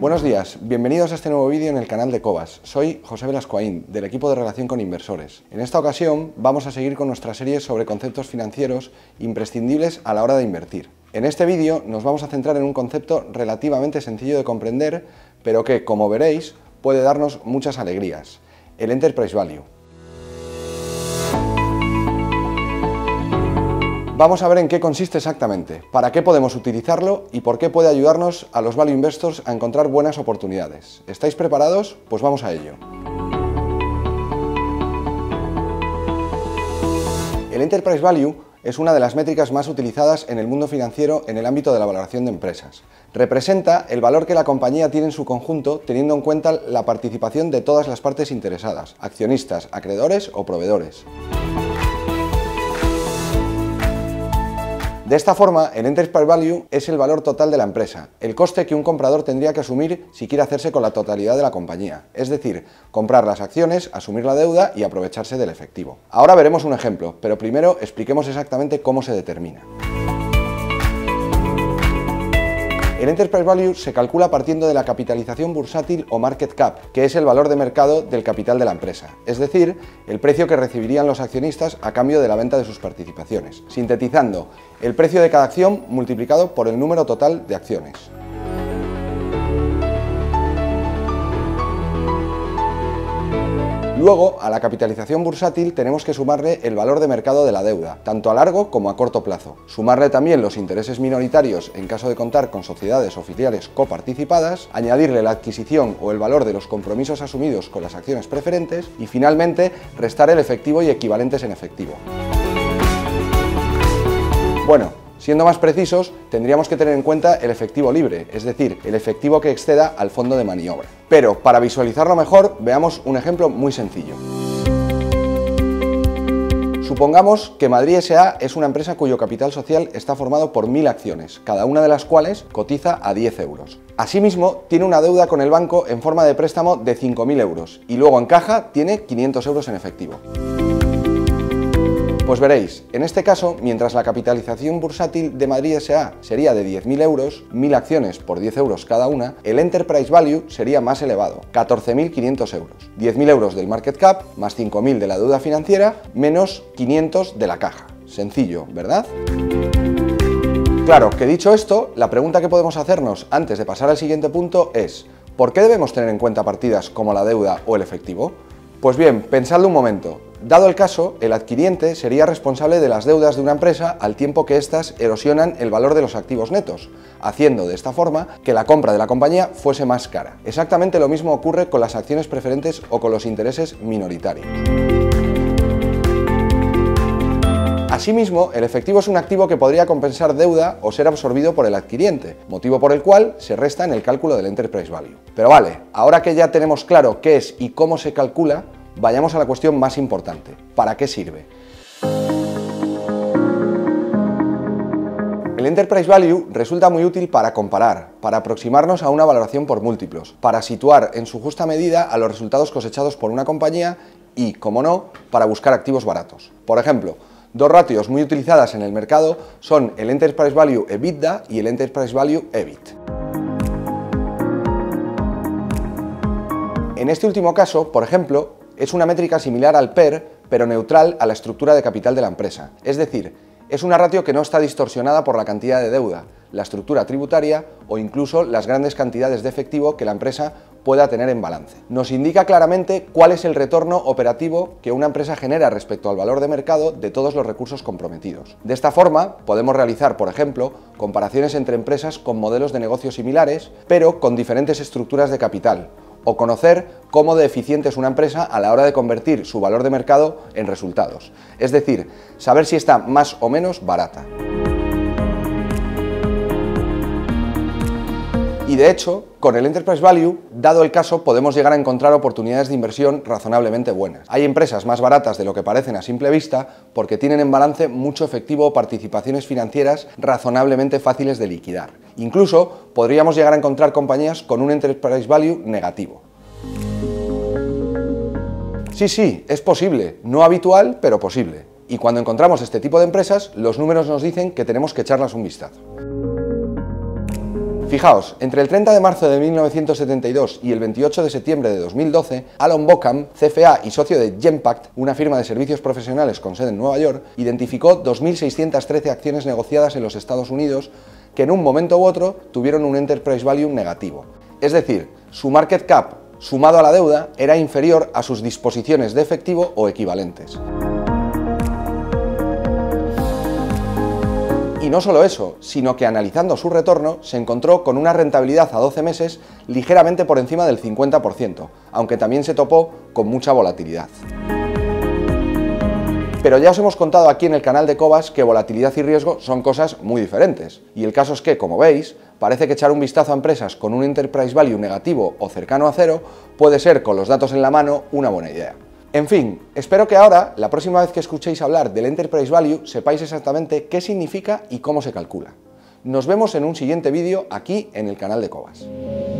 Buenos días, bienvenidos a este nuevo vídeo en el canal de Cobas. Soy José Velascoaín, del equipo de relación con inversores. En esta ocasión vamos a seguir con nuestra serie sobre conceptos financieros imprescindibles a la hora de invertir. En este vídeo nos vamos a centrar en un concepto relativamente sencillo de comprender, pero que, como veréis, puede darnos muchas alegrías: el Enterprise Value. Vamos a ver en qué consiste exactamente, para qué podemos utilizarlo y por qué puede ayudarnos a los Value Investors a encontrar buenas oportunidades. ¿Estáis preparados? Pues vamos a ello. El Enterprise Value es una de las métricas más utilizadas en el mundo financiero en el ámbito de la valoración de empresas. Representa el valor que la compañía tiene en su conjunto, teniendo en cuenta la participación de todas las partes interesadas: accionistas, acreedores o proveedores. De esta forma, el Enterprise Value es el valor total de la empresa, el coste que un comprador tendría que asumir si quiere hacerse con la totalidad de la compañía, es decir, comprar las acciones, asumir la deuda y aprovecharse del efectivo. Ahora veremos un ejemplo, pero primero expliquemos exactamente cómo se determina. El Enterprise Value se calcula partiendo de la capitalización bursátil o market cap, que es el valor de mercado del capital de la empresa, es decir, el precio que recibirían los accionistas a cambio de la venta de sus participaciones. Sintetizando, el precio de cada acción multiplicado por el número total de acciones. Luego, a la capitalización bursátil tenemos que sumarle el valor de mercado de la deuda, tanto a largo como a corto plazo. Sumarle también los intereses minoritarios en caso de contar con sociedades o filiales coparticipadas, añadirle la adquisición o el valor de los compromisos asumidos con las acciones preferentes y finalmente restar el efectivo y equivalentes en efectivo. Bueno, siendo más precisos, tendríamos que tener en cuenta el efectivo libre, es decir, el efectivo que exceda al fondo de maniobra. Pero, para visualizarlo mejor, veamos un ejemplo muy sencillo. Supongamos que Madrid S.A. es una empresa cuyo capital social está formado por 1000 acciones, cada una de las cuales cotiza a 10 euros. Asimismo, tiene una deuda con el banco en forma de préstamo de 5000 euros y luego en caja tiene 500 euros en efectivo. Pues veréis, en este caso, mientras la capitalización bursátil de Madrid S.A. sería de 10.000 euros, 1000 acciones por 10 euros cada una, el Enterprise Value sería más elevado, 14.500 euros. 10.000 euros del market cap, más 5.000 de la deuda financiera, menos 500 de la caja. Sencillo, ¿verdad? Claro, que dicho esto, la pregunta que podemos hacernos antes de pasar al siguiente punto es: ¿por qué debemos tener en cuenta partidas como la deuda o el efectivo? Pues bien, pensadlo un momento. Dado el caso, el adquiriente sería responsable de las deudas de una empresa al tiempo que éstas erosionan el valor de los activos netos, haciendo de esta forma que la compra de la compañía fuese más cara. Exactamente lo mismo ocurre con las acciones preferentes o con los intereses minoritarios. Asimismo, el efectivo es un activo que podría compensar deuda o ser absorbido por el adquiriente, motivo por el cual se resta en el cálculo del Enterprise Value. Pero vale, ahora que ya tenemos claro qué es y cómo se calcula, vayamos a la cuestión más importante: ¿para qué sirve? El Enterprise Value resulta muy útil para comparar, para aproximarnos a una valoración por múltiplos, para situar en su justa medida a los resultados cosechados por una compañía y, como no, para buscar activos baratos. Por ejemplo, dos ratios muy utilizadas en el mercado son el Enterprise Value EBITDA y el Enterprise Value EBIT. En este último caso, por ejemplo, es una métrica similar al PER, pero neutral a la estructura de capital de la empresa. Es decir, es una ratio que no está distorsionada por la cantidad de deuda, la estructura tributaria o incluso las grandes cantidades de efectivo que la empresa pueda tener en balance. Nos indica claramente cuál es el retorno operativo que una empresa genera respecto al valor de mercado de todos los recursos comprometidos. De esta forma, podemos realizar, por ejemplo, comparaciones entre empresas con modelos de negocio similares, pero con diferentes estructuras de capital, o conocer cómo de eficiente es una empresa a la hora de convertir su valor de mercado en resultados, es decir, saber si está más o menos barata. Y de hecho, con el Enterprise Value, dado el caso, podemos llegar a encontrar oportunidades de inversión razonablemente buenas. Hay empresas más baratas de lo que parecen a simple vista porque tienen en balance mucho efectivo o participaciones financieras razonablemente fáciles de liquidar. Incluso podríamos llegar a encontrar compañías con un Enterprise Value negativo. Sí, es posible, no habitual, pero posible. Y cuando encontramos este tipo de empresas, los números nos dicen que tenemos que echarlas un vistazo. Fijaos, entre el 30 de marzo de 1972 y el 28 de septiembre de 2012, Alon Bokham, CFA y socio de Genpact, una firma de servicios profesionales con sede en Nueva York, identificó 2.613 acciones negociadas en los Estados Unidos que en un momento u otro tuvieron un enterprise value negativo. Es decir, su market cap sumado a la deuda era inferior a sus disposiciones de efectivo o equivalentes. Y no solo eso, sino que analizando su retorno se encontró con una rentabilidad a 12 meses ligeramente por encima del 50%, aunque también se topó con mucha volatilidad. Pero ya os hemos contado aquí en el canal de Cobas que volatilidad y riesgo son cosas muy diferentes. Y el caso es que, como veis, parece que echar un vistazo a empresas con un enterprise value negativo o cercano a cero puede ser, con los datos en la mano, una buena idea. En fin, espero que ahora, la próxima vez que escuchéis hablar del enterprise value, sepáis exactamente qué significa y cómo se calcula. Nos vemos en un siguiente vídeo aquí en el canal de Cobas.